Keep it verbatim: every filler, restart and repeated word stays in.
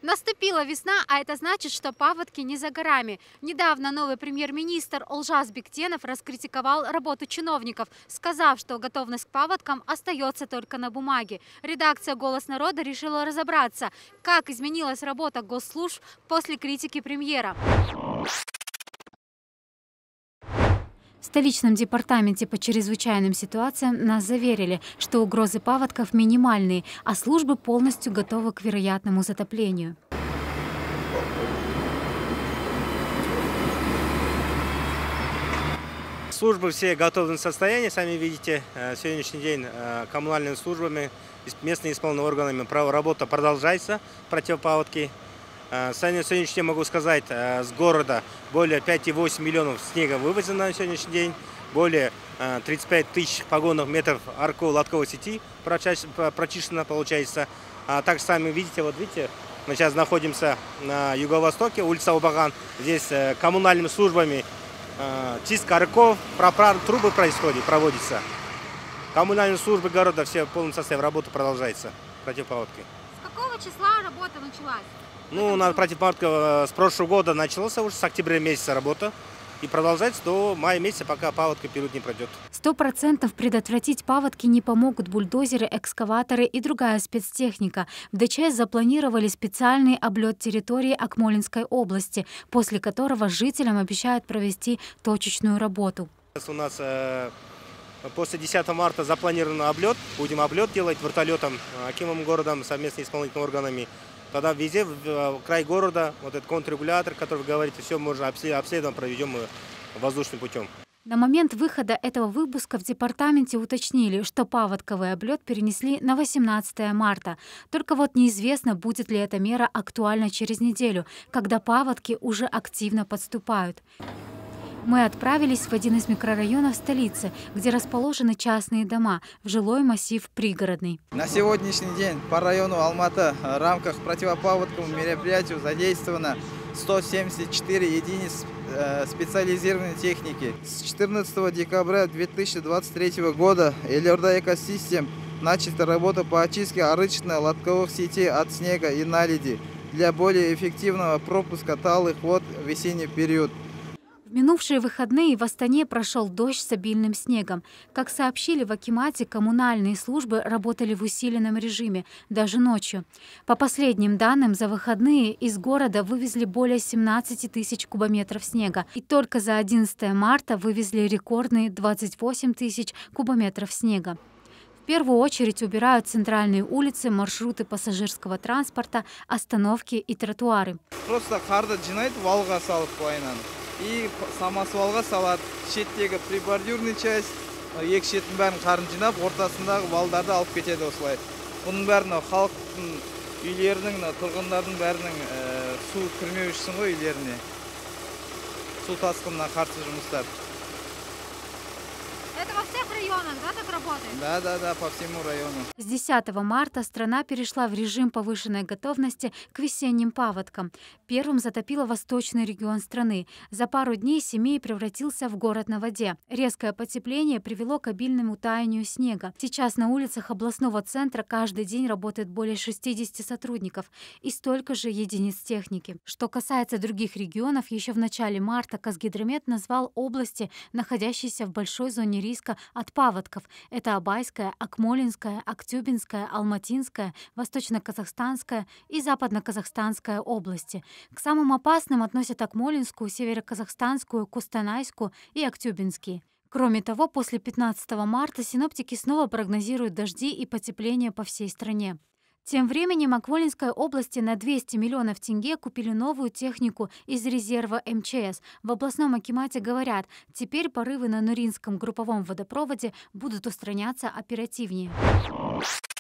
Наступила весна, а это значит, что паводки не за горами. Недавно новый премьер-министр Олжас Бектенов раскритиковал работу чиновников, сказав, что готовность к паводкам остается только на бумаге. Редакция «Голос народа» решила разобраться, как изменилась работа госслужб после критики премьера. В столичном департаменте по чрезвычайным ситуациям нас заверили, что угрозы паводков минимальные, а службы полностью готовы к вероятному затоплению. Службы все в готовом состоянии, сами видите, сегодняшний день коммунальными службами, местными исполнительными органами работа продолжается, противопаводки. На сегодняшний день могу сказать, с города более пяти и восьми миллионов снега вывезено на сегодняшний день, более тридцати пяти тысяч погонных метров арко-лотковой сети прочищено получается. А так сами видите, вот видите, мы сейчас находимся на юго-востоке, улица Убаган, здесь коммунальными службами чистка арков, проправ трубы происходит, проводится. Коммунальные службы города все в полном составе работы продолжается, противопаводки. С какого числа работа началась? Ну, на противопаводка с прошлого года начался уже, с октября месяца работа. И продолжается до мая месяца, пока паводка период не пройдет. Сто процентов предотвратить паводки не помогут бульдозеры, экскаваторы и другая спецтехника. В ДЧС запланировали специальный облет территории Акмолинской области, после которого жителям обещают провести точечную работу. У нас э, после десятого марта запланирован облет. Будем облет делать вертолетом, Акимом городом, совместно с исполнительными органами. Тогда везде, в, в край города, вот этот контррегулятор, который вы говорите, все можно обследовать, проведем воздушным путем. На момент выхода этого выпуска в департаменте уточнили, что паводковый облет перенесли на восемнадцатое марта. Только вот неизвестно, будет ли эта мера актуальна через неделю, когда паводки уже активно подступают. Мы отправились в один из микрорайонов столицы, где расположены частные дома, в жилой массив Пригородный. На сегодняшний день по району Алматы в рамках противопаводкового мероприятия задействовано сто семьдесят четыре единиц специализированной техники. С четырнадцатого декабря две тысячи двадцать третьего года Элорда Экосистем начата работа по очистке арычно-лотковых сетей от снега и наледи для более эффективного пропуска талых вод в весенний период. В минувшие выходные в Астане прошел дождь с обильным снегом. Как сообщили в Акимате, коммунальные службы работали в усиленном режиме, даже ночью. По последним данным, за выходные из города вывезли более семнадцати тысяч кубометров снега. И только за одиннадцатое марта вывезли рекордные двадцать восемь тысяч кубометров снега. В первую очередь убирают центральные улицы, маршруты пассажирского транспорта, остановки и тротуары. Просто қарды жинайды, валға салып қойынан. И самосвалға салады. Шеттегі прибордюрный часть, екі шеттің бәрін қарын жинап, ортасындағы валдарды алып кетеді осылай. Бұның бәрін халықтың үйлерінің, тұрғындардың бәрінің су кірмеу үшін ғой үйлеріне. Су тасқынына қарсы жұмыстар. Это во всех районах, да, так работает? Да, да, да, по всему району. С десятого марта страна перешла в режим повышенной готовности к весенним паводкам. Первым затопило восточный регион страны. За пару дней Семей превратился в город на воде. Резкое потепление привело к обильному таянию снега. Сейчас на улицах областного центра каждый день работает более шестидесяти сотрудников и столько же единиц техники. Что касается других регионов, еще в начале марта Казгидромет назвал области, находящиеся в большой зоне риска от паводков. Это Абайская, Акмолинская, Актюбинская, Алматинская, Восточно-Казахстанская и Западно-Казахстанская области. К самым опасным относят Акмолинскую, Северо-Казахстанскую, Кустанайскую и Актюбинские. Кроме того, после пятнадцатого марта синоптики снова прогнозируют дожди и потепление по всей стране. Тем временем в Акмолинской области на двести миллионов тенге купили новую технику из резерва эм че эс. В областном акимате говорят, теперь порывы на Нуринском групповом водопроводе будут устраняться оперативнее.